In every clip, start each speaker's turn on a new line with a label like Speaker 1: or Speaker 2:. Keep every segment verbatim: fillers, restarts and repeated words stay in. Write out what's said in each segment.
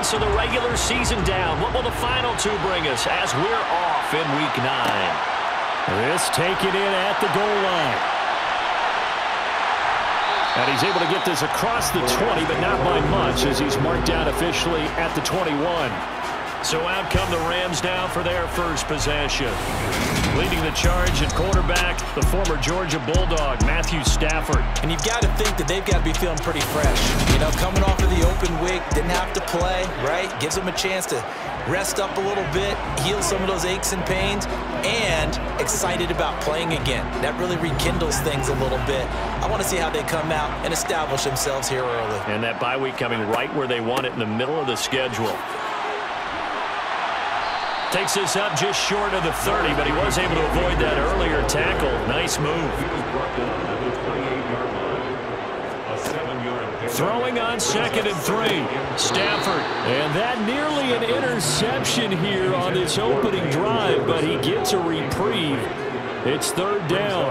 Speaker 1: so the regular season down. What will the final two bring us as we're off in week nine?
Speaker 2: This taken in at the goal line. And he's able to get this across the twenty, but not by much as he's marked down officially at the twenty-one.
Speaker 1: So out come the Rams now for their first possession. Leading the charge at quarterback, the former Georgia Bulldog, Matthew Stafford.
Speaker 3: And you've got to think that they've got to be feeling pretty fresh. You know, coming off of the open week, didn't have to play, right? Gives them a chance to rest up a little bit, heal some of those aches and pains, and excited about playing again. That really rekindles things a little bit. I want to see how they come out and establish themselves here early.
Speaker 1: And that bye week coming right where they want it in the middle of the schedule. Takes this up just short of the thirty, but he was able to avoid that earlier tackle. Nice move. Throwing on second and three. Stafford.
Speaker 2: And that nearly an interception here on this opening drive, but he gets a reprieve. It's third down.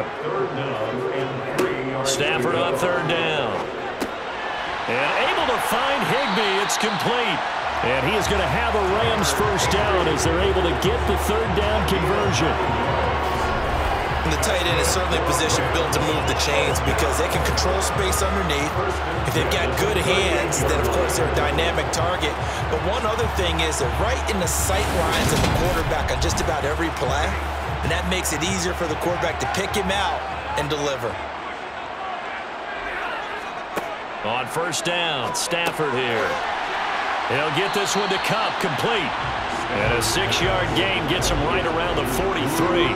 Speaker 1: Stafford on third down. And able to find Higbee. It's complete.
Speaker 2: And he is going to have a Rams first down as they're able to get the third down conversion.
Speaker 3: And the tight end is certainly a position built to move the chains because they can control space underneath. If they've got good hands, then of course they're a dynamic target. But one other thing is they're right in the sight lines of the quarterback on just about every play. And that makes it easier for the quarterback to pick him out and deliver.
Speaker 1: On first down, Stafford here. He'll get this one to Kupp, complete. And a six-yard gain gets him right around the forty-three.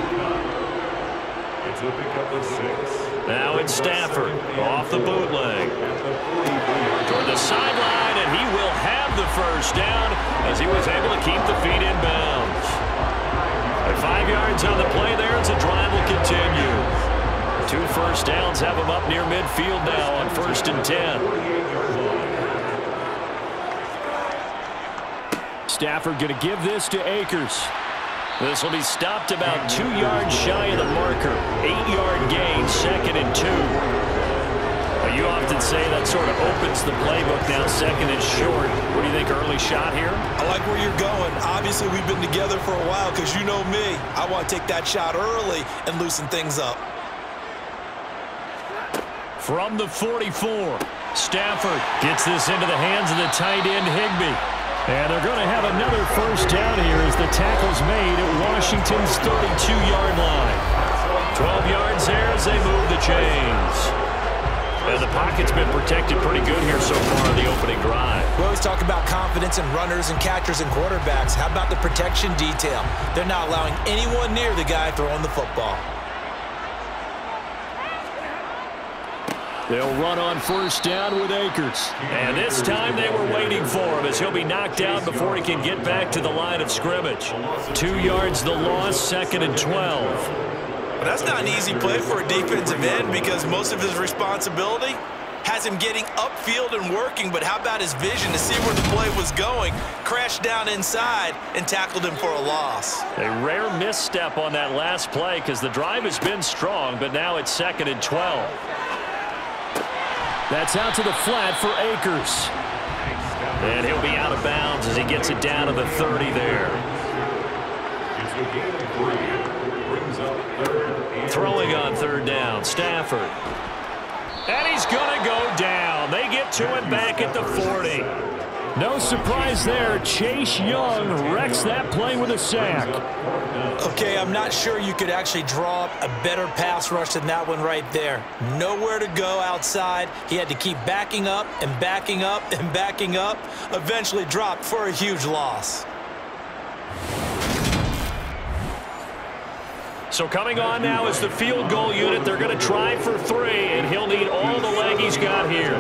Speaker 1: Now it's Stafford off the bootleg. Toward the sideline, and he will have the first down as he was able to keep the feet in bounds. At five yards on the play there, as the drive will continue. Two first downs have him up near midfield now on first and ten.
Speaker 2: Stafford going to give this to Akers.
Speaker 1: This will be stopped about two yards shy of the marker. Eight-yard gain, second and two. Well, you often say that sort of opens the playbook now, second and short. What do you think, early shot here?
Speaker 3: I like where you're going. Obviously, we've been together for a while because you know me. I want to take that shot early and loosen things up.
Speaker 1: From the forty-four, Stafford gets this into the hands of the tight end, Higbee.
Speaker 2: And they're going to have another first down here as the tackle's made at Washington's thirty-two-yard line.
Speaker 1: twelve yards there as they move the chains. And the pocket's been protected pretty good here so far on the opening drive.
Speaker 3: We always talk about confidence in runners and catchers and quarterbacks. How about the protection detail? They're not allowing anyone near the guy throwing the football.
Speaker 2: They'll run on first down with Akers.
Speaker 1: And this time they were waiting for him as he'll be knocked out before he can get back to the line of scrimmage. Two yards the loss, second and twelve.
Speaker 3: Well, that's not an easy play for a defensive end because most of his responsibility has him getting upfield and working, but how about his vision to see where the play was going, crashed down inside, and tackled him for a loss.
Speaker 1: A rare misstep on that last play because the drive has been strong, but now it's second and twelve.
Speaker 2: That's out to the flat for Akers.
Speaker 1: And he'll be out of bounds as he gets it down to the thirty there. Throwing on third down, Stafford. And he's going to go down. They get to him back at the forty.
Speaker 2: No surprise there. Chase Young wrecks that play with a sack.
Speaker 3: Okay, I'm not sure you could actually draw up a better pass rush than that one right there. Nowhere to go outside. He had to keep backing up and backing up and backing up. Eventually dropped for a huge loss.
Speaker 1: So coming on now is the field goal unit. They're going to try for three, and he'll need all the leg he's got here.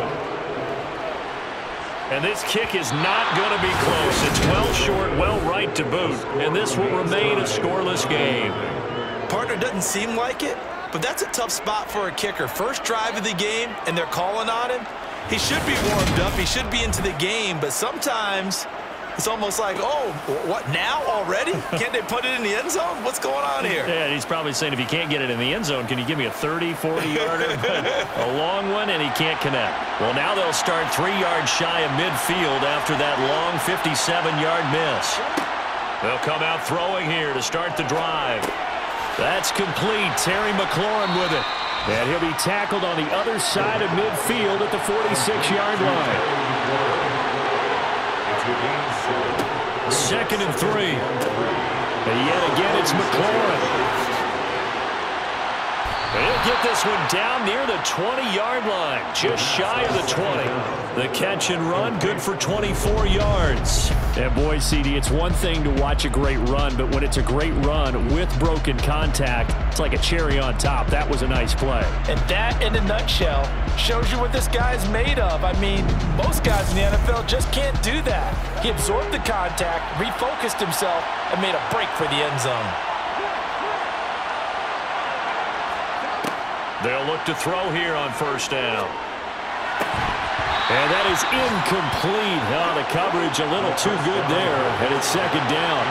Speaker 1: And this kick is not going to be close. It's well short, well right to boot. And this will remain a scoreless game.
Speaker 3: Partner, doesn't seem like it, but that's a tough spot for a kicker. First drive of the game, and they're calling on him. He should be warmed up. He should be into the game, but sometimes It's almost like, oh, what, now already? Can't they put it in the end zone? What's going on here?
Speaker 2: Yeah, he's probably saying, if you can't get it in the end zone, can you give me a thirty, forty-yarder? A long one, and he can't connect. Well, now they'll start three yards shy of midfield after that long fifty-seven-yard miss. They'll come out throwing here to start the drive. That's complete. Terry McLaurin with it. And he'll be tackled on the other side of midfield at the forty-six-yard line. Second and three. And yet again, it's McLaurin. He'll get this one down near the twenty-yard line, just shy of the twenty. The catch and run, good for twenty-four yards. And boy, C D, it's one thing to watch a great run, but when it's a great run with broken contact, it's like a cherry on top. That was a nice play.
Speaker 4: And that, in a nutshell, shows you what this guy's made of. I mean, most guys in the N F L just can't do that. He absorbed the contact, refocused himself, and made a break for the end zone.
Speaker 2: They'll look to throw here on first down. And that is incomplete. Oh, the coverage a little too good there, and it's second down.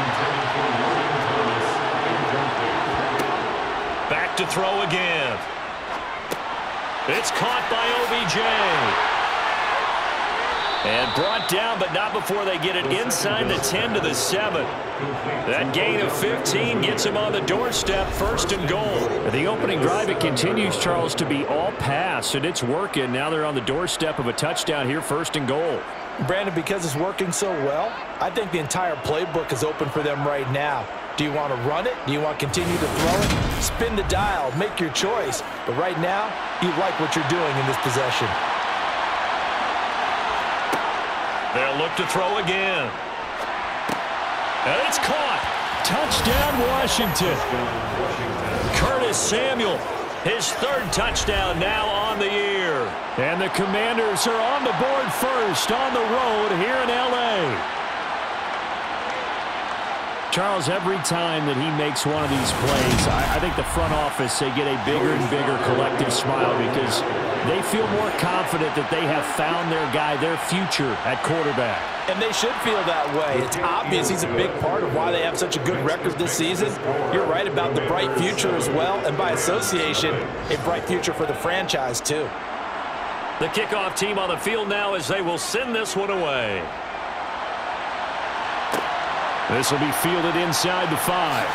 Speaker 2: Back to throw again. It's caught by O B J. And brought down, but not before they get it inside the ten to the seven. That gain of fifteen gets him on the doorstep, first and goal. The opening drive, it continues, Charles, to be all pass, and it's working. Now they're on the doorstep of a touchdown here, first and goal.
Speaker 4: Brandon, because it's working so well, I think the entire playbook is open for them right now. Do you want to run it? Do you want to continue to throw it? Spin the dial, make your choice. But right now, you like what you're doing in this possession.
Speaker 2: They'll look to throw again. And it's caught. Touchdown, Washington. Curtis Samuel, his third touchdown now on the year. And the Commanders are on the board first on the road here in L A Charles, every time that he makes one of these plays, I, I think the front office, they get a bigger and bigger collective smile because they feel more confident that they have found their guy, their future at quarterback.
Speaker 4: And they should feel that way. It's obvious he's a big part of why they have such a good record this season. You're right about the bright future as well, and by association, a bright future for the franchise too.
Speaker 2: The kickoff team on the field now as they will send this one away. This will be fielded inside the five.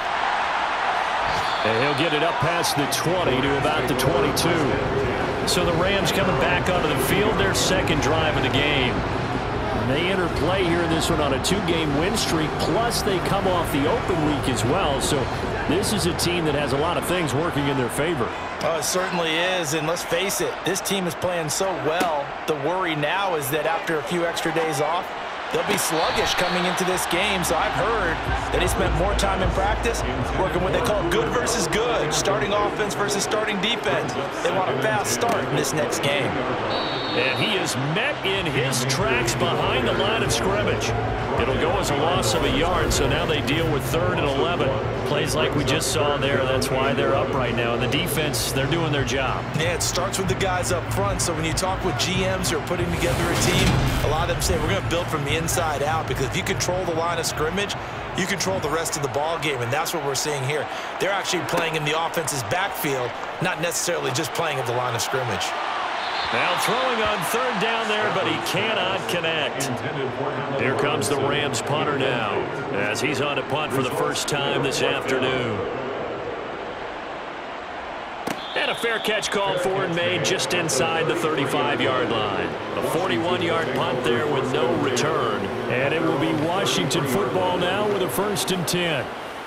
Speaker 2: And he'll get it up past the twenty to about the twenty-two. So the Rams coming back onto the field, their second drive of the game. And they enter play here in this one on a two-game win streak, plus they come off the open week as well. So this is a team that has a lot of things working in their favor.
Speaker 4: Oh, it certainly is, and let's face it, this team is playing so well. The worry now is that after a few extra days off, they'll be sluggish coming into this game, so I've heard that he spent more time in practice working what they call good versus good, starting offense versus starting defense. They want a fast start in this next game.
Speaker 2: And he is met in his tracks behind the line of scrimmage. It'll go as a loss of a yard, so now they deal with third and eleven. Plays like we just saw there, that's why they're up right now. And the defense, they're doing their job.
Speaker 3: Yeah, it starts with the guys up front, so when you talk with G Ms who are putting together a team, a lot of them say we're going to build from the inside out, because if you control the line of scrimmage, you control the rest of the ball game, and that's what we're seeing here. They're actually playing in the offense's backfield, not necessarily just playing at the line of scrimmage.
Speaker 2: Now throwing on third down there, but he cannot connect. Here comes the Rams punter now, as he's on to punt for the first time this afternoon. And a fair catch called for and made just inside the thirty-five-yard line. A forty-one-yard punt there with no return. And it will be Washington football now with a first and ten.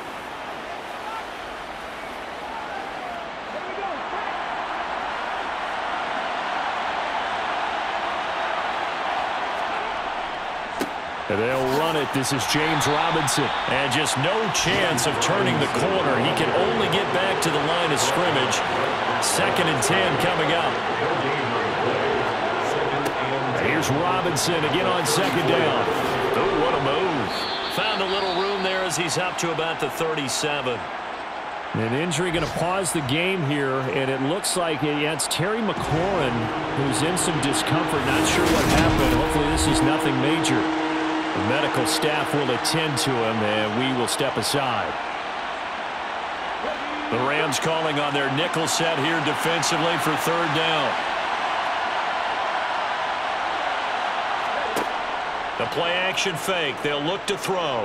Speaker 2: They'll run it. This is James Robinson. And just no chance of turning the corner. He can only get back to the line of scrimmage. Second and ten coming up. Here's Robinson again on second down. Oh, what a move. Found a little room there as he's up to about the thirty-seven. An injury going to pause the game here, and it looks like it's Terry McLaurin who's in some discomfort. Not sure what happened. Hopefully this is nothing major. The medical staff will attend to him, and we will step aside. The Rams calling on their nickel set here defensively for third down. The play action fake. They'll look to throw.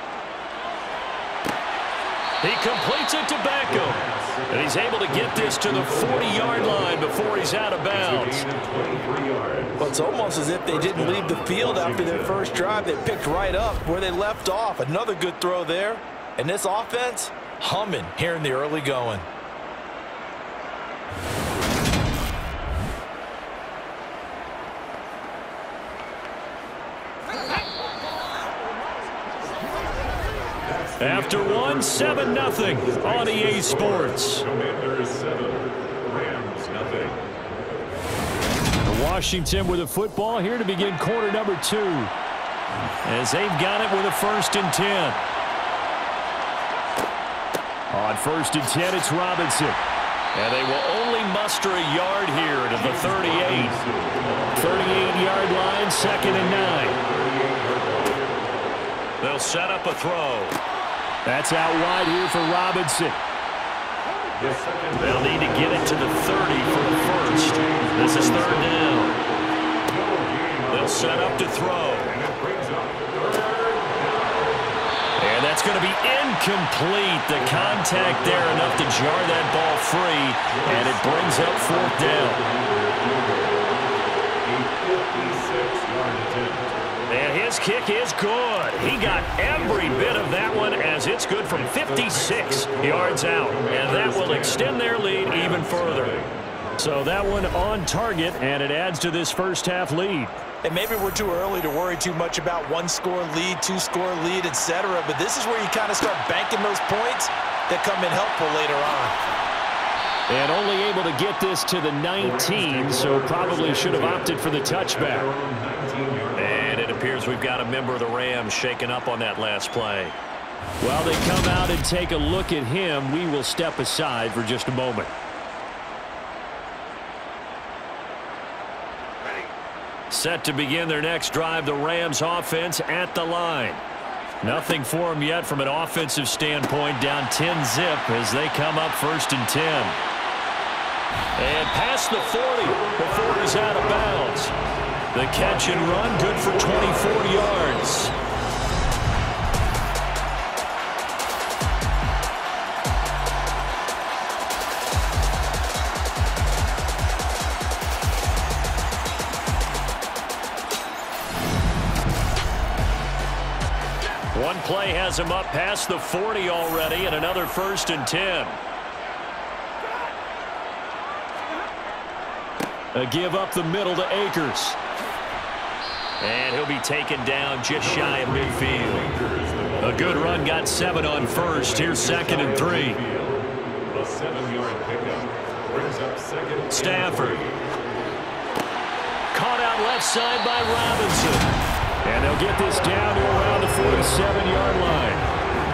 Speaker 2: He completes it to Beckham. And he's able to get this to the forty-yard line before he's out of bounds.
Speaker 4: Well, it's almost as if they didn't leave the field after their first drive. They picked right up where they left off. Another good throw there. And this offense, humming here in the early going.
Speaker 2: After one, seven nothing on E A Sports. Washington with a football here to begin quarter number two. As they've got it with a first and ten. On first and ten, it's Robinson. And they will only muster a yard here to the thirty-eight. thirty-eight-yard line, second and nine. They'll set up a throw. That's out wide here for Robinson. They'll need to get it to the thirty for the first. This is third down. They'll set up to throw. And that's going to be incomplete. The contact there enough to jar that ball free, and it brings up fourth down. And his kick is good. He got every bit of that one as it's good from fifty-six yards out. And that will extend their lead even further. So that one on target, and it adds to this first half lead.
Speaker 4: And maybe we're too early to worry too much about one-score lead, two-score lead, et cetera. But this is where you kind of start banking those points that come in helpful later on.
Speaker 2: And only able to get this to the nineteen, so probably should have opted for the touchback. And it appears we've got a member of the Rams shaken up on that last play. While they come out and take a look at him, we will step aside for just a moment. Set to begin their next drive, the Rams offense at the line. Nothing for them yet from an offensive standpoint, down ten zip as they come up first and ten. And past the forty before he's out of bounds. The catch and run, good for twenty-four yards. One play has him up past the forty already, and another first and ten. A give up the middle to Akers. And he'll be taken down just shy of midfield. A good run, got seven on first. Here's second and three.
Speaker 5: A seven-yard pickup brings up second.
Speaker 2: Stafford. Caught out left side by Robinson. And they'll get this down to around the forty-seven-yard line.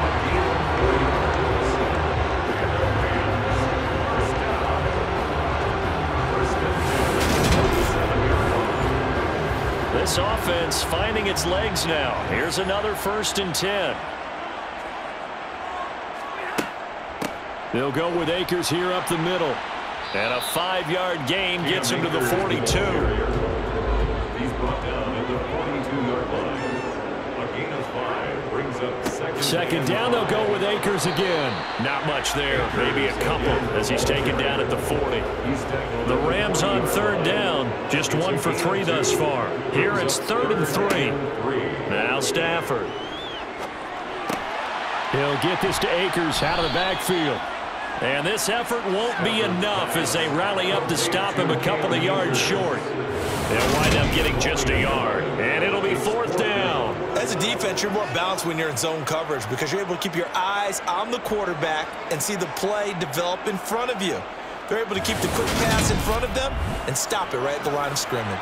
Speaker 2: This offense finding its legs now. Here's another first and ten. They'll go with Akers here up the middle. And a five-yard gain gets him to the forty-two.
Speaker 5: He's brought down at the forty-two-yard line. A gain of five brings up second.
Speaker 2: Second down, they'll go with Akers again. Not much there, maybe a couple as he's taken down at the forty. The Rams on third down, just one for three thus far. Here it's third and three. Now Stafford. He'll get this to Akers out of the backfield. And this effort won't be enough as they rally up to stop him a couple of yards short. They'll wind up getting just a yard, and it'll be fourth down.
Speaker 3: As a defense, you're more balanced when you're in zone coverage because you're able to keep your eyes on the quarterback and see the play develop in front of you. They're able to keep the quick pass in front of them and stop it right at the line of scrimmage.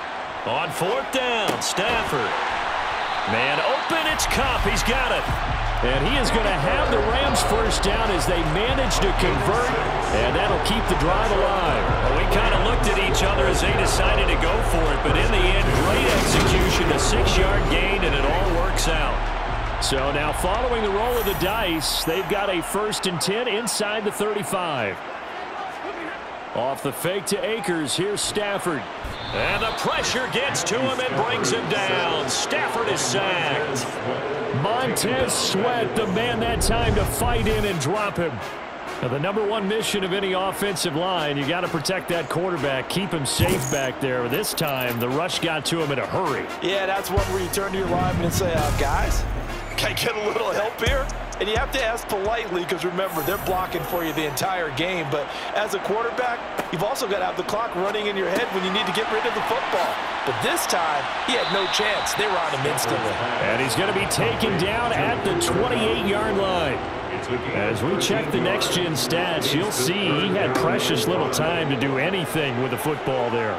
Speaker 2: On fourth down, Stafford. Man open, it's Kupp. He's got it. And he is going to have the Rams first down as they manage to convert, and that'll keep the drive alive.
Speaker 1: Well, we kind of looked at each other as they decided to go for it, but in the end, great execution, a six-yard gain, and it all works out.
Speaker 2: So now following the roll of the dice, they've got a first and ten inside the thirty-five. Off the fake to Akers, here's Stafford.
Speaker 1: And the pressure gets to him and brings him down. Stafford is sacked.
Speaker 2: Montez Sweat, the man that time to fight in and drop him. Now, the number one mission of any offensive line, you got to protect that quarterback, keep him safe back there. This time, the rush got to him in a hurry.
Speaker 4: Yeah, that's one where you turn to your lineman and say, uh, guys, can I get a little help here? And you have to ask politely because, remember, they're blocking for you the entire game. But as a quarterback, you've also got to have the clock running in your head when you need to get rid of the football. But this time, he had no chance. They were on him instantly.
Speaker 2: And he's going to be taken down at the twenty-eight-yard line. As we check the next-gen stats, you'll see he had precious little time to do anything with the football there.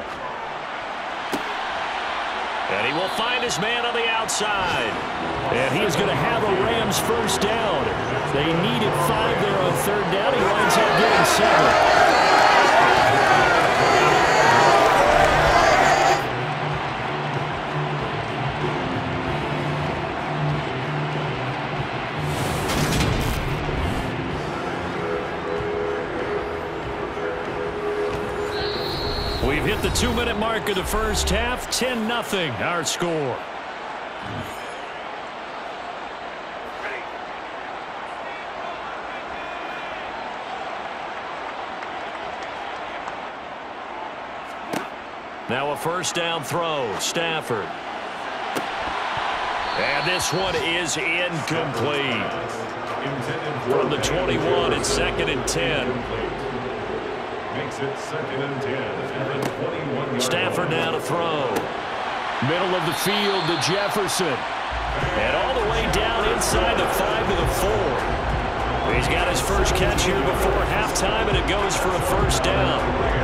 Speaker 1: And he will find his man on the outside.
Speaker 2: And he is going to have a Rams first down. They needed five there on third down. He winds up getting seven. We've hit the two-minute mark of the first half. ten nothing, our score.
Speaker 1: Now a first down throw. Stafford. And this one is incomplete. From the twenty-one, it's second and ten.
Speaker 5: Makes it second and ten.
Speaker 1: Stafford now to throw.
Speaker 2: Middle of the field to Jefferson.
Speaker 1: And all the way down inside the five to the four. He's got his first catch here before halftime, and it goes for a first down.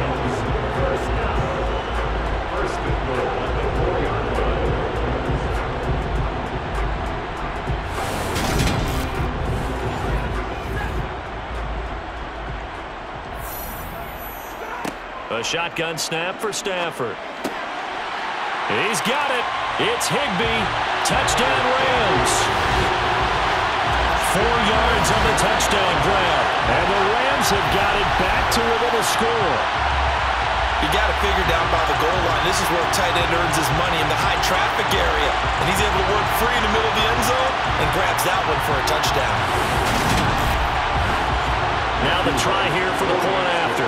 Speaker 5: First and goal on the four-yard line.
Speaker 1: A shotgun snap for Stafford. He's got it. It's Higbee. Touchdown Rams. Four yards on the touchdown grab.
Speaker 2: And the Rams have got it back to within a score.
Speaker 3: You got to figure down by the goal line. This is where a tight end earns his money, in the high traffic area. And he's able to work free in the middle of the end zone and grabs that one for a touchdown.
Speaker 1: Now the try here for the point after.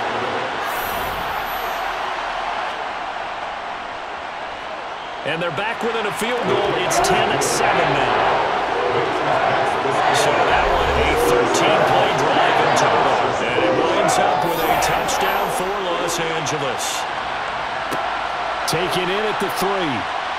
Speaker 1: And they're back within a field goal. It's ten seven now. So that one, a thirteen-play drive in total. And it winds up with a touchdown for Los Angeles.
Speaker 2: Taken in at the three.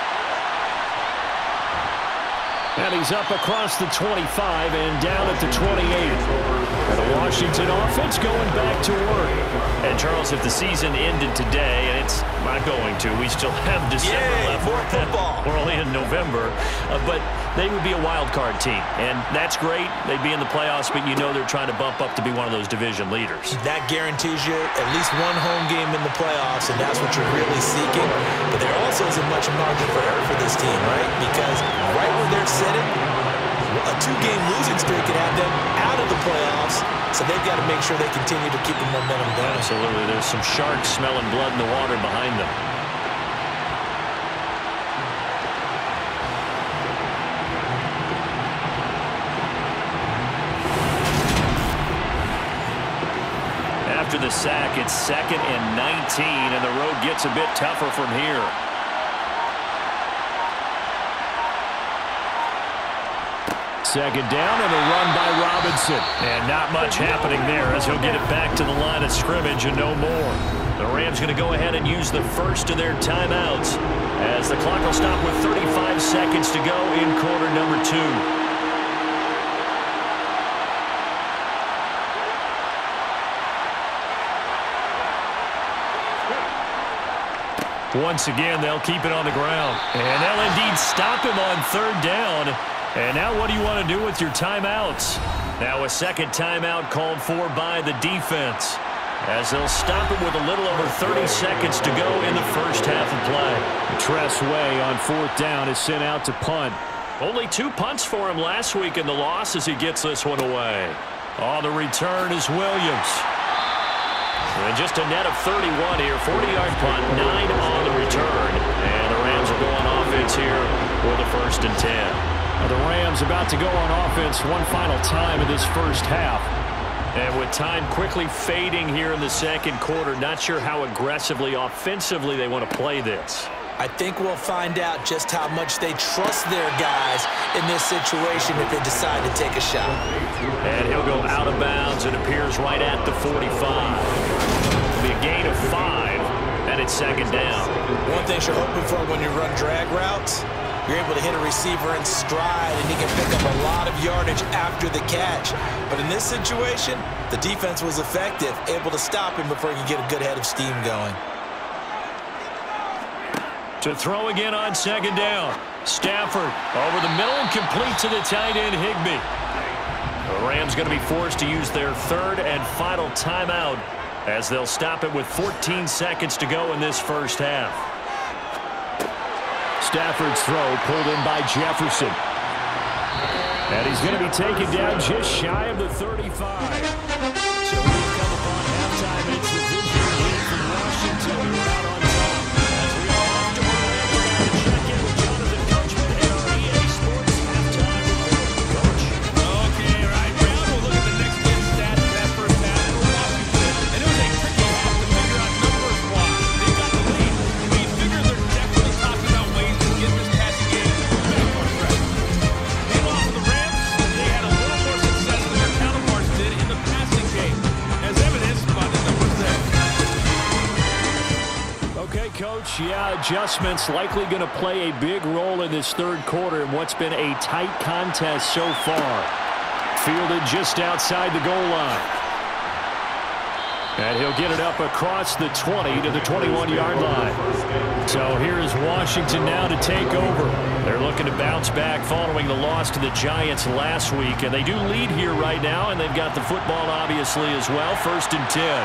Speaker 2: And he's up across the twenty-five and down at the twenty-eight. And the Washington offense going back to work.
Speaker 1: And, Charles, if the season ended today, and it's not going to, we still have December
Speaker 3: Yay,
Speaker 1: left.
Speaker 3: more football.
Speaker 1: We're only in November. Uh, but they would be a wild card team. And that's great. They'd be in the playoffs, but you know they're trying to bump up to be one of those division leaders.
Speaker 3: That guarantees you at least one home game in the playoffs, and that's what you're really seeking. But there also isn't much margin for error for this team, right? Because right where they're sitting, a two-game losing streak could have them out of the playoffs, so they've got to make sure they continue to keep the momentum going.
Speaker 1: Absolutely. There's some sharks smelling blood in the water behind them. After the sack, it's second and nineteen, and the road gets a bit tougher from here.
Speaker 2: Second down and a run by Robinson.
Speaker 1: And not much happening there as he'll get it back to the line of scrimmage and no more. The Rams going to go ahead and use the first of their timeouts as the clock will stop with thirty-five seconds to go in quarter number two.
Speaker 2: Once again, they'll keep it on the ground. And they'll indeed stop him on third down And now what do you want to do with your timeouts? Now a second timeout called for by the defense, as they'll stop it with a little over thirty seconds to go in the first half of play. Tress Way on fourth down is sent out to punt. Only two punts for him last week in the loss as he gets this one away. On the return is Williams. And just a net of thirty-one here, forty-yard punt, nine on the return. And the Rams will go on offense here with a first and ten. Now the Rams about to go on offense one final time in this first half. And with time quickly fading here in the second quarter, not sure how aggressively, offensively they want to play this.
Speaker 3: I think we'll find out just how much they trust their guys in this situation if they decide to take a shot.
Speaker 2: And he'll go out of bounds and appears right at the forty-five. It'll be a gain of five, and it's second down.
Speaker 3: One thing you're hoping for when you run drag routes, you're able to hit a receiver in stride, and he can pick up a lot of yardage after the catch. But in this situation, the defense was effective, able to stop him before he could get a good head of steam going.
Speaker 2: To throw again on second down. Stafford over the middle and complete to the tight end, Higbee. The Rams going to be forced to use their third and final timeout as they'll stop it with fourteen seconds to go in this first half. Stafford's throw pulled in by Jefferson. And he's going to be taken down just shy of the thirty-five. So we come upon halftime, and it's the division lead from Washington. We're out on top. As we are off to our we're going to check in with Jonathan Coachman and our E A Sports halftime report. Coach.
Speaker 6: Okay, right. Well, we'll look at the next gen stats of that first half for Washington. And it was a tricky half to figure out numbers-wise. They got the lead. We figure they're definitely talking about ways to get this passing game back on track. Meanwhile, for the Rams, they had a little more success than their counterparts did in the passing game, as evidenced by the numbers there.
Speaker 2: Okay, Coach, yeah, adjustments likely going to play a big role in this third quarter in what's been a tight contest so far. Fielded just outside the goal line. And he'll get it up across the twenty to the twenty-one-yard line. So here is Washington now to take over. They're looking to bounce back following the loss to the Giants last week. And they do lead here right now, and they've got the football obviously as well. First and ten.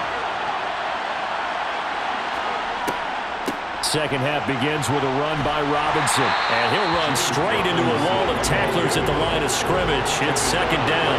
Speaker 2: Second half begins with a run by Robinson. And he'll run straight into a wall of tacklers at the line of scrimmage. It's second down.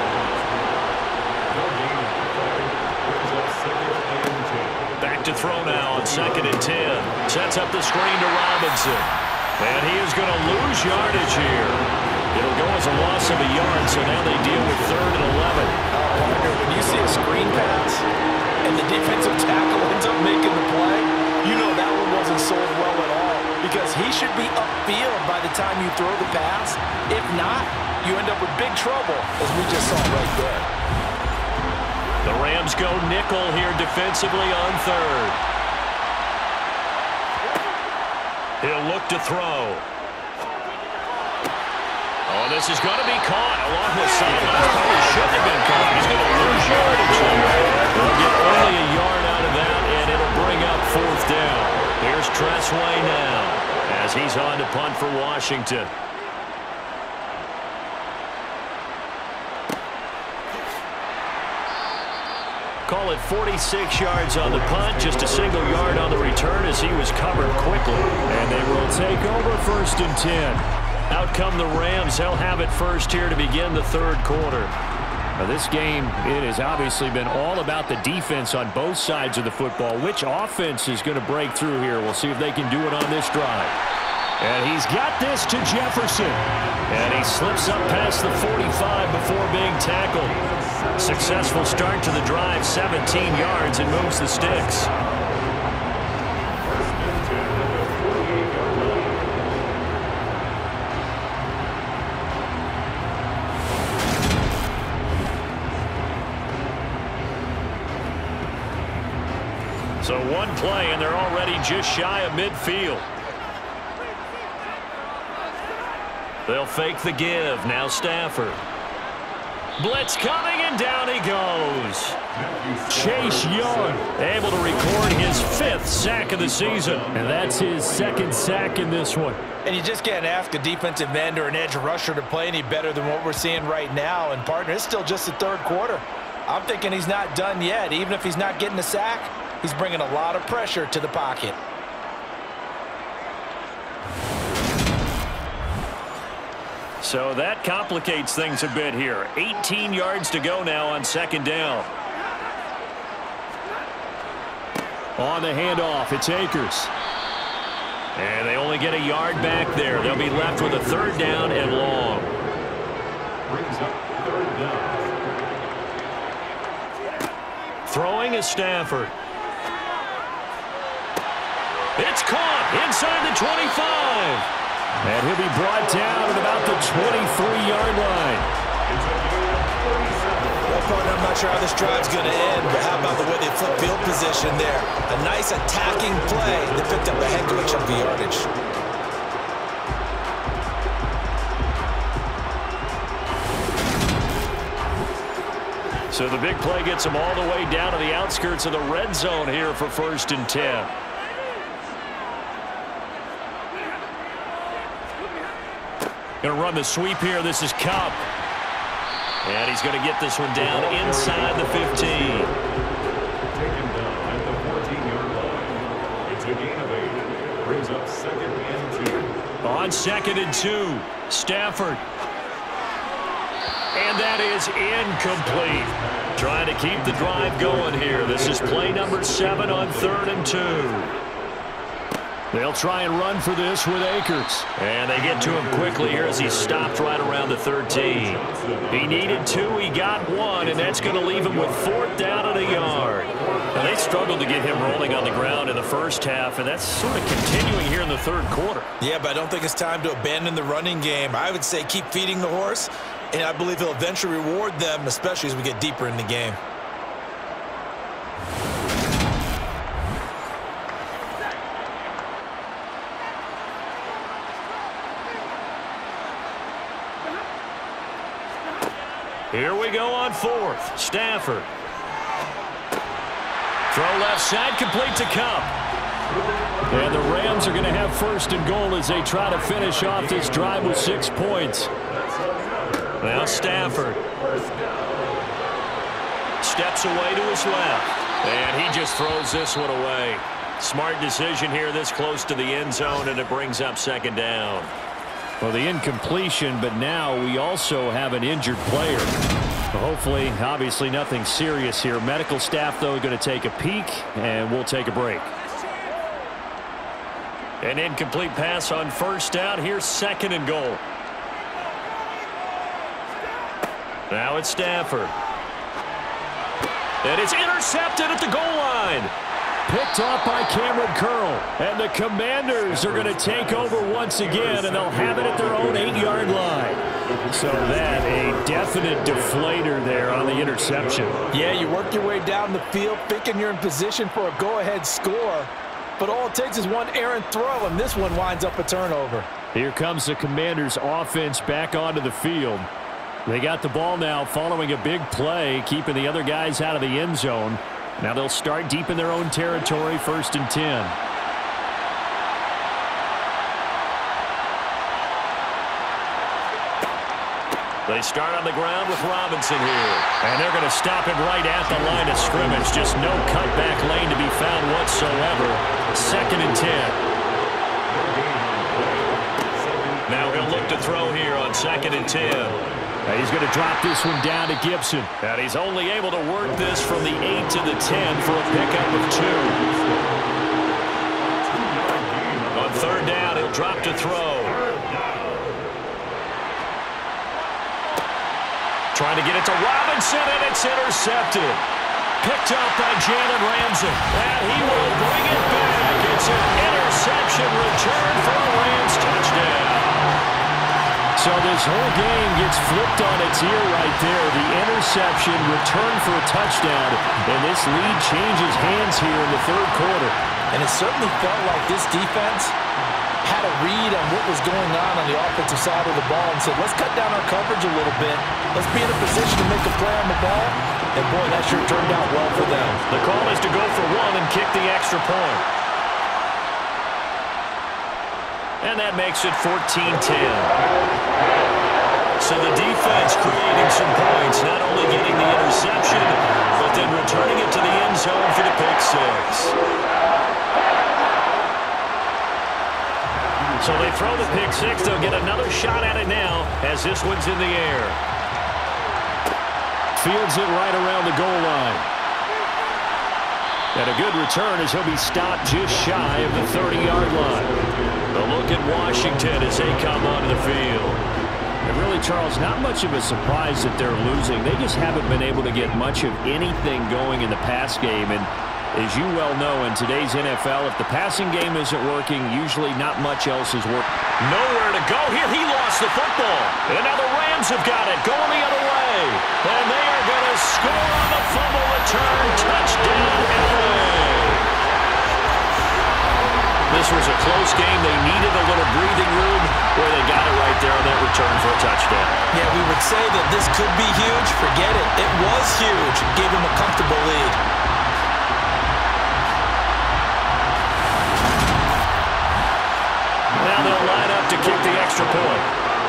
Speaker 2: Back to throw now on second and ten. Sets up the screen to Robinson. And he is going to lose yardage here. It'll go as a loss of a yard, so now they deal with third and eleven.
Speaker 4: Oh, partner, when you see a screen pass and the defensive tackle ends up making the play, you know that one wasn't sold well at all, because he should be upfield by the time you throw the pass. If not, you end up with big trouble, as we just saw right there.
Speaker 2: The Rams go nickel here defensively on third. He'll look to throw. Oh, this is going to be caught along the sideline. Probably shouldn't have been caught. He's going to lose yardage here. They'll get only a yard out of that, and it'll bring up fourth down. Here's Tress Way now as he's on to punt for Washington. Call it forty-six yards on the punt, just a single yard on the return as he was covered quickly. And they will take over first and ten. Out come the Rams. They'll have it first here to begin the third quarter. Now this game, it has obviously been all about the defense on both sides of the football. Which offense is going to break through here? We'll see if they can do it on this drive. And he's got this to Jefferson. And he slips up past the forty-five before being tackled. Successful start to the drive, seventeen yards, and moves the sticks. So one play, and they're already just shy of midfield. They'll fake the give. Now Stafford. Blitz coming, and down he goes. Chase Young, able to record his fifth sack of the season. And that's his second sack in this one.
Speaker 4: And you just can't ask a defensive end or an edge rusher to play any better than what we're seeing right now. And, partner, it's still just the third quarter. I'm thinking he's not done yet. Even if he's not getting a sack, he's bringing a lot of pressure to the pocket.
Speaker 2: So that complicates things a bit here. eighteen yards to go now on second down. On the handoff, it's Akers. And they only get a yard back there. They'll be left with a third down and long.
Speaker 5: Brings up third down.
Speaker 2: Throwing is Stafford. It's caught inside the twenty-five. And he'll be brought down at about the twenty-three yard line.
Speaker 3: Well, partner, I'm not sure how this drive's going to end, but how about the way they flip field position there? A nice attacking play that picked up a heck of a chunk of yardage.
Speaker 2: So the big play gets them all the way down to the outskirts of the red zone here for first and ten. Going to run the sweep here. This is Kupp. And he's going to get this one down inside the fifteen.
Speaker 5: Taken down at the fourteen yard line. It's a gain of eight. Brings up second and two.
Speaker 2: On second and two, Stafford. And that is incomplete. Trying to keep the drive going here. This is play number seven on third and two. They'll try and run for this with Akers. And they get to him quickly here as he stopped right around the thirteen. He needed two, he got one, and that's going to leave him with fourth down and a yard. Now, they struggled to get him rolling on the ground in the first half, and that's sort of continuing here in the third quarter.
Speaker 3: Yeah, but I don't think it's time to abandon the running game. I would say keep feeding the horse, and I believe he'll eventually reward them, especially as we get deeper in the game.
Speaker 2: Here we go on fourth. Stafford. Throw left side, complete to Kupp. And the Rams are going to have first and goal as they try to finish off this drive with six points. Now Stafford. Steps away to his left. And he just throws this one away. Smart decision here this close to the end zone, and it brings up second down. Well, the incompletion, but now we also have an injured player. Hopefully, obviously nothing serious here. Medical staff, though, going to take a peek, and we'll take a break. An incomplete pass on first down. Here's second and goal. Now it's Stafford. And it's intercepted at the goal line. Picked off by Cameron Curl. And the Commanders are going to take over once again, and they'll have it at their own eight yard line. So that, a definite deflator there on the interception.
Speaker 4: Yeah, you work your way down the field thinking you're in position for a go-ahead score. But all it takes is one errant throw, and this one winds up a turnover.
Speaker 2: Here comes the Commanders' offense back onto the field. They got the ball now following a big play, keeping the other guys out of the end zone. Now they'll start deep in their own territory, first and ten. They start on the ground with Robinson here. And they're going to stop him right at the line of scrimmage. Just no cutback lane to be found whatsoever. Second and ten. Now he'll look to throw here on second and ten. And he's going to drop this one down to Gibson. And he's only able to work this from the eight to the ten for a pickup of two. On third down, he'll drop to throw. Trying to get it to Robinson, and it's intercepted. Picked up by Jalen Ramsey. And he will bring it back. It's an interception return for a Rams touchdown. So this whole game gets flipped on its ear right there. The interception, return for a touchdown, and this lead changes hands here in the third quarter.
Speaker 4: And it certainly felt like this defense had a read on what was going on on the offensive side of the ball and said, let's cut down our coverage a little bit. Let's be in a position to make a play on the ball. And, boy, that sure turned out well for them.
Speaker 2: The call is to go for one and kick the extra point. And that makes it fourteen ten. So the defense creating some points, not only getting the interception, but then returning it to the end zone for the pick six. So they throw the pick six. They'll get another shot at it now as this one's in the air. Fields it right around the goal line. And a good return as he'll be stopped just shy of the thirty-yard line. A look at Washington as they come onto the field. And really, Charles, not much of a surprise that they're losing. They just haven't been able to get much of anything going in the pass game. And as you well know, in today's N F L, if the passing game isn't working, usually not much else is working. Nowhere to go here. He lost the football. And now the Rams have got it going the other way. And they are going to score on the fumble return. Touchdown, L A. This was a close game. They needed a little breathing room where they got it right there on that return for a touchdown.
Speaker 3: Yeah, we would say that this could be huge. Forget it. It was huge. It gave him a comfortable lead.
Speaker 2: Now they'll line up to kick the extra point.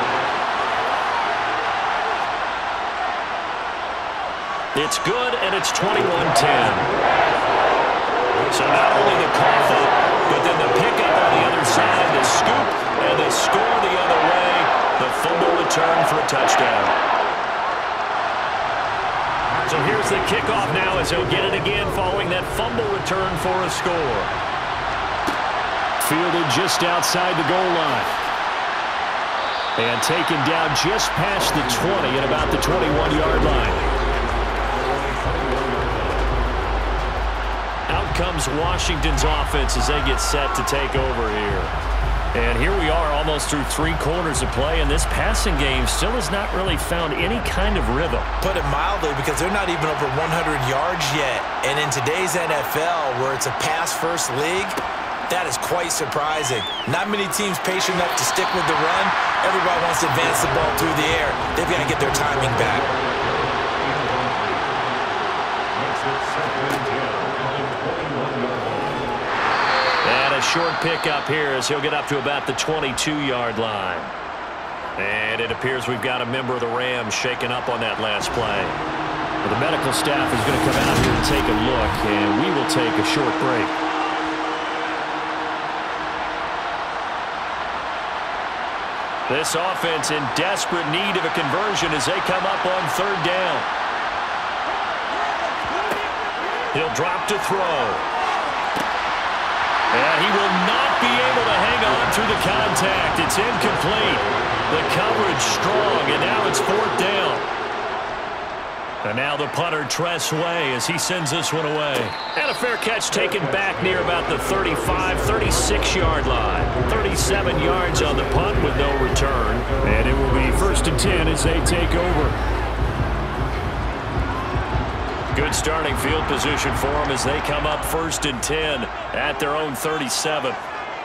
Speaker 2: It's good, and it's twenty-one ten. So not only the cough up, but then the pickup on the other side, the scoop, and the score the other way. The fumble return for a touchdown. So here's the kickoff now as he'll get it again following that fumble return for a score. Fielded just outside the goal line. And taken down just past the twenty at about the twenty-one-yard line. Out comes Washington's offense as they get set to take over here. And here we are almost through three quarters of play, and this passing game still has not really found any kind of rhythm.
Speaker 3: Put it mildly, because they're not even over one hundred yards yet. And in today's N F L, where it's a pass-first league, that is quite surprising. Not many teams patient enough to stick with the run. Everybody wants to advance the ball through the air. They've got to get their timing back.
Speaker 2: And a short pickup here as he'll get up to about the twenty-two-yard line. And it appears we've got a member of the Rams shaken up on that last play. Well, the medical staff is going to come out here and take a look, and we will take a short break. This offense in desperate need of a conversion as they come up on third down. He'll drop to throw. And he will not be able to hang on through the contact. It's incomplete. The coverage strong, and now it's fourth down. And now the punter, Tress Way, as he sends this one away. And a fair catch taken back near about the thirty-five, thirty-six-yard line. thirty-seven yards on the punt with no return. And it will be first and ten as they take over. Good starting field position for them as they come up first and ten at their own thirty-seven.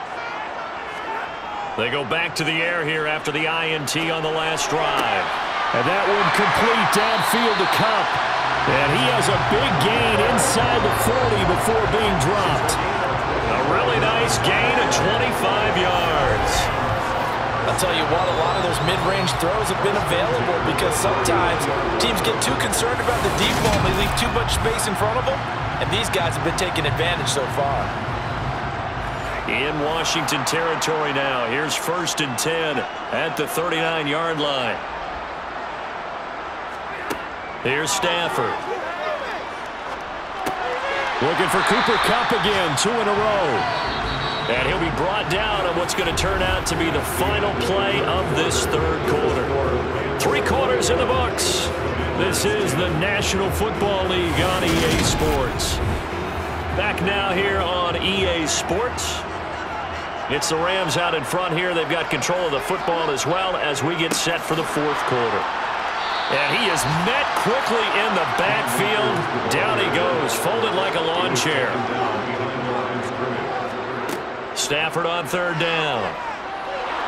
Speaker 2: They go back to the air here after the I N T on the last drive. And that one complete downfield to Kupp. And he has a big gain inside the forty before being dropped. A really nice gain of twenty-five yards.
Speaker 4: I'll tell you what, a lot of those mid-range throws have been available because sometimes teams get too concerned about the deep ball and they leave too much space in front of them. And these guys have been taking advantage so far.
Speaker 2: In Washington territory now. Here's first and ten at the thirty-nine-yard line. Here's Stafford. Looking for Cooper Kupp again, two in a row. And he'll be brought down on what's going to turn out to be the final play of this third quarter. Three quarters in the books. This is the National Football League on E A Sports. Back now here on E A Sports. It's the Rams out in front here. They've got control of the football as well as we get set for the fourth quarter. And he is met quickly in the backfield. Down he goes, folded like a lawn chair. Stafford on third down.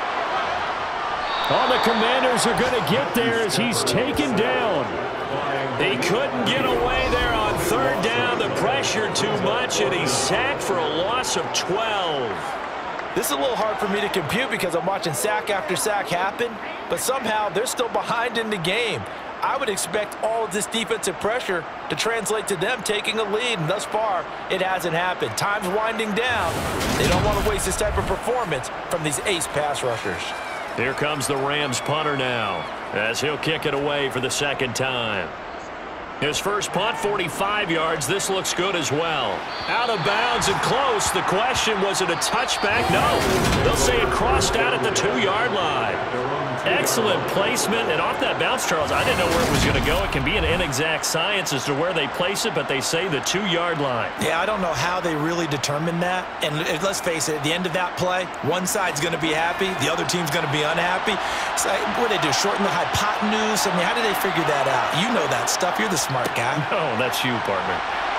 Speaker 2: Oh, the Commanders are going to get there as he's taken down. He couldn't get away there on third down. The pressure too much, and he's sacked for a loss of twelve.
Speaker 4: This is a little hard for me to compute because I'm watching sack after sack happen, but somehow they're still behind in the game. I would expect all of this defensive pressure to translate to them taking a lead, and thus far, it hasn't happened. Time's winding down. They don't want to waste this type of performance from these ace pass rushers.
Speaker 2: Here comes the Rams punter now, as he'll kick it away for the second time. His first punt, forty-five yards. This looks good as well. Out of bounds and close. The question, was it a touchback? No. They'll say it crossed out at the two-yard line. Excellent placement. And off that bounce, Charles, I didn't know where it was going to go. It can be an inexact science as to where they place it, but they say the two-yard line.
Speaker 3: Yeah, I don't know how they really determined that. And let's face it, at the end of that play, one side's going to be happy, the other team's going to be unhappy. So what do they do, shorten the hypotenuse? I mean, how do they figure that out? You know that stuff. You're the smart guy.
Speaker 2: Oh, that's you, partner.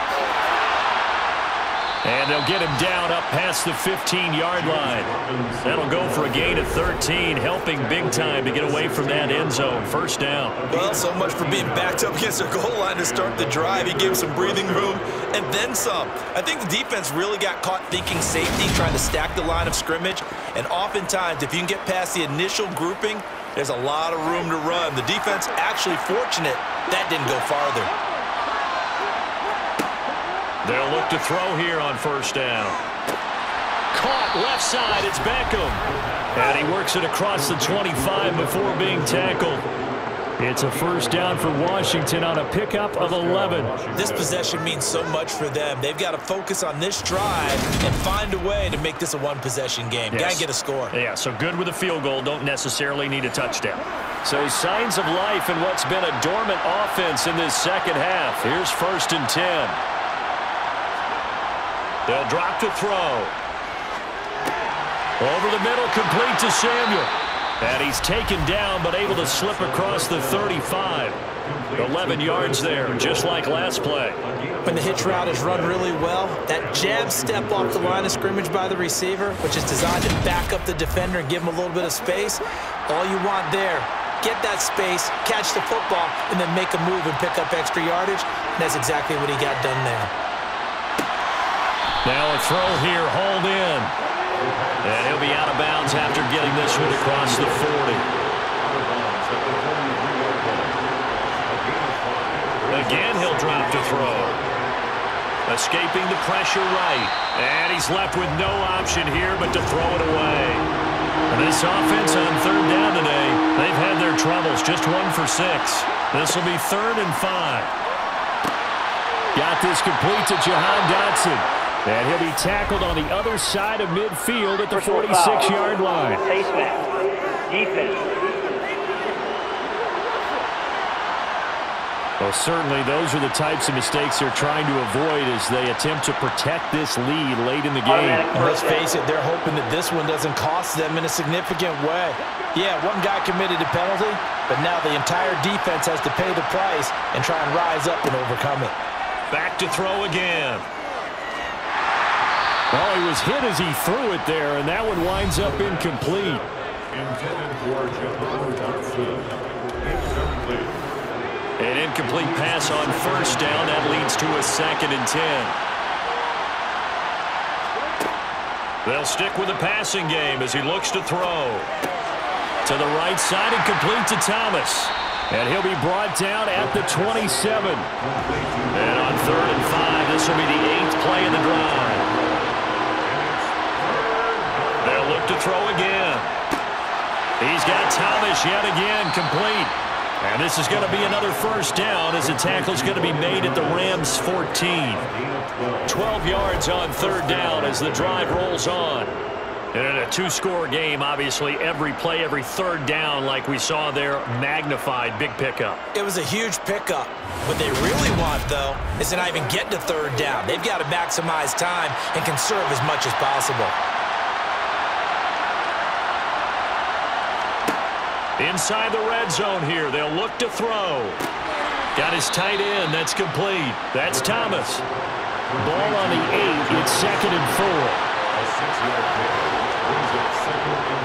Speaker 2: And they'll get him down up past the fifteen-yard line. That'll go for a gain of thirteen, helping big time to get away from that end zone. First down.
Speaker 3: Well, so much for being backed up against their goal line to start the drive. He gave some breathing room and then some. I think the defense really got caught thinking safety, trying to stack the line of scrimmage. And oftentimes, if you can get past the initial grouping, there's a lot of room to run. The defense actually fortunate that didn't go farther.
Speaker 2: They'll look to throw here on first down. Caught left side. It's Beckham. And he works it across the twenty-five before being tackled. It's a first down for Washington on a pickup of eleven.
Speaker 3: This possession means so much for them. They've got to focus on this drive and find a way to make this a one-possession game.
Speaker 2: Yes.
Speaker 3: Got to get a score.
Speaker 2: Yeah, so good with a field goal. Don't necessarily need a touchdown. So signs of life in what's been a dormant offense in this second half. Here's first and ten. They'll drop to throw. Over the middle, complete to Samuel. And he's taken down, but able to slip across the thirty-five. eleven yards there, just like last play.
Speaker 3: When the hitch route is run really well, that jab step off the line of scrimmage by the receiver, which is designed to back up the defender and give him a little bit of space, all you want there, get that space, catch the football, and then make a move and pick up extra yardage. And that's exactly what he got done there.
Speaker 2: Now a throw here, hauled in. And he'll be out of bounds after getting this one across the forty. Again, he'll drop to throw. Escaping the pressure right. And he's left with no option here but to throw it away. And this offense on third down today, they've had their troubles. Just one for six. This will be third and five. Got this complete to Jahan Dotson. And he'll be tackled on the other side of midfield at the forty-six-yard line.
Speaker 7: Defense.
Speaker 2: Well, certainly those are the types of mistakes they're trying to avoid as they attempt to protect this lead late in the game.
Speaker 4: And let's face it, they're hoping that this one doesn't cost them in a significant way. Yeah, one guy committed a penalty, but now the entire defense has to pay the price and try and rise up and overcome it.
Speaker 2: Back to throw again. Well, he was hit as he threw it there, and that one winds up incomplete.
Speaker 5: Intended for Jahan Dotson. Incomplete.
Speaker 2: An incomplete pass on first down. That leads to a second and ten. They'll stick with the passing game as he looks to throw. To the right side and complete to Thomas. And he'll be brought down at the twenty-seven. And on third and five, this will be the eighth play of the drive. They'll look to throw again. He's got Thomas yet again complete. And this is going to be another first down as the tackle's going to be made at the Rams' fourteen. twelve yards on third down as the drive rolls on. And in a two-score game, obviously, every play, every third down, like we saw there, magnified, big pickup.
Speaker 3: It was a huge pickup. What they really want, though, is to not even get to third down. They've got to maximize time and conserve as much as possible.
Speaker 2: Inside the red zone here, they'll look to throw. Got his tight end, that's complete. That's Thomas. Ball on the eight, it's second and four.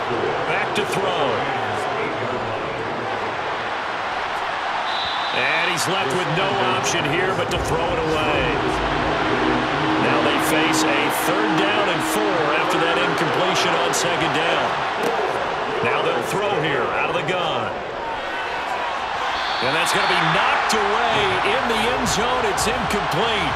Speaker 2: Back to throw. And he he's left with no option here but to throw it away. Now they face a third down and four after that incompletion on second down. Now they'll throw here out of the gun. And that's going to be knocked away in the end zone. It's incomplete.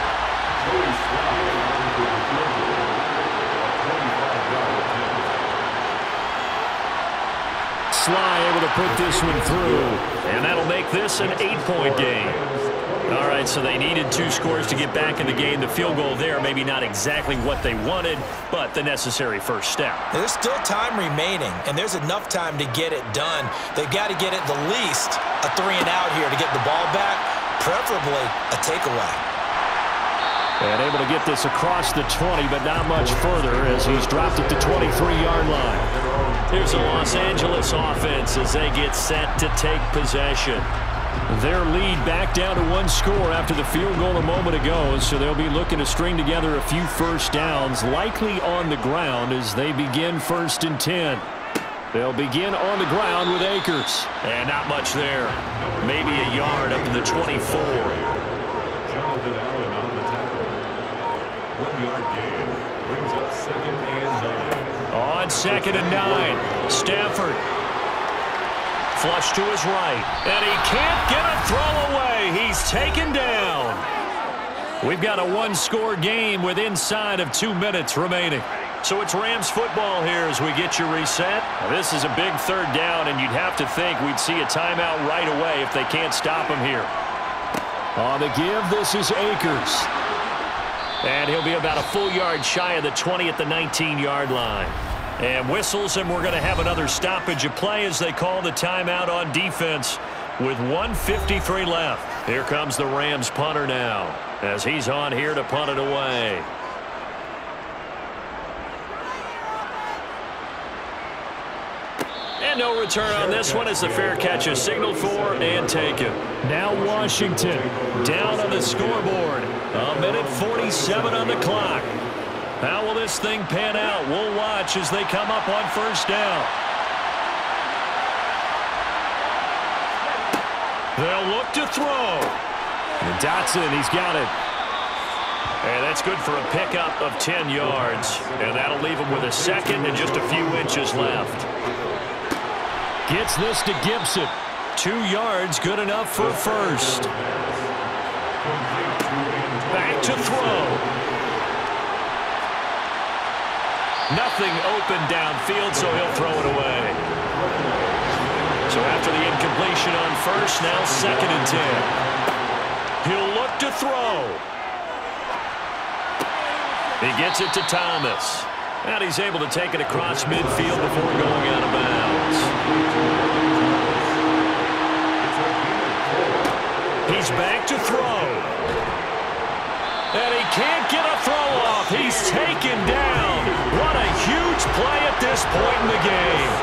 Speaker 2: Sly able to put this one through. And that'll make this an eight-point game. All right, so they needed two scores to get back in the game. The field goal there, maybe not exactly what they wanted, but the necessary first step.
Speaker 3: There's still time remaining, and there's enough time to get it done. They've got to get at the least a three and out here to get the ball back, preferably a takeaway.
Speaker 2: And able to get this across the twenty, but not much further as he's dropped it to twenty-three yard line. Here's the Los Angeles offense as they get set to take possession. Their lead back down to one score after the field goal a moment ago, so they'll be looking to string together a few first downs, likely on the ground as they begin first and ten. They'll begin on the ground with Akers. And not much there. Maybe a yard up to the twenty-four.
Speaker 5: Jonathan Allen on the tackle. One-yard gain brings up second and nine.
Speaker 2: On second and nine, Stafford. Flush to his right, and he can't get a throw away. He's taken down. We've got a one-score game with inside of two minutes remaining. So it's Rams football here as we get you reset. This is a big third down, and you'd have to think we'd see a timeout right away if they can't stop him here. On the give, this is Akers. And he'll be about a full yard shy of the twenty at the nineteen yard line. And whistles, and we're going to have another stoppage of play as they call the timeout on defense with one fifty-three left. Here comes the Rams punter now as he's on here to punt it away. And no return on this one as the fair catch is signaled for and taken. Now Washington down on the scoreboard. A minute forty-seven on the clock. How will this thing pan out? We'll watch as they come up on first down. They'll look to throw. And Dotson, he's got it. And that's good for a pickup of ten yards. And that'll leave him with a second and just a few inches left. Gets this to Gibson. Two yards, good enough for first. Back to throw. Nothing open downfield, so he'll throw it away. So after the incompletion on first, now second and ten. He'll look to throw. He gets it to Thomas. And he's able to take it across midfield before going out of bounds. He's back to throw. And he can't get a throw off. He's taken down. What a huge play at this point in the game.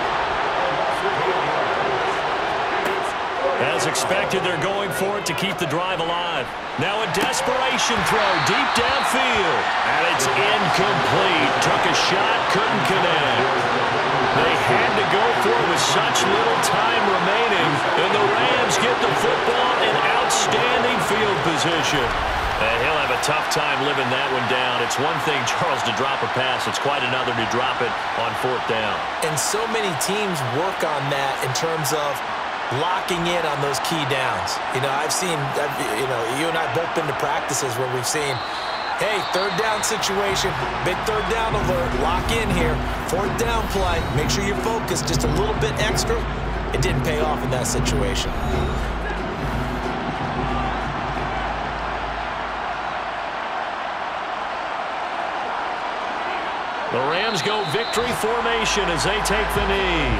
Speaker 2: As expected, they're going for it to keep the drive alive. Now a desperation throw deep downfield. And it's incomplete. Took a shot, couldn't connect. They had to go for it with such little time remaining. And the Rams get the football in outstanding field position. And he'll have a tough time living that one down. It's one thing, Charles, to drop a pass. It's quite another to drop it on fourth down.
Speaker 3: And so many teams work on that in terms of locking in on those key downs. You know, I've seen, I've, you know, you and I have both been to practices where we've seen, hey, third down situation, big third down alert, lock in here, fourth down play, make sure you're focused just a little bit extra. It didn't pay off in that situation.
Speaker 2: The Rams go victory formation as they take the knee.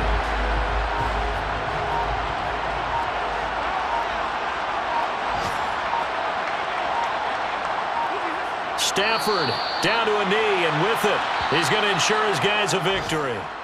Speaker 2: Stafford down to a knee, and with it, he's going to ensure his guys a victory.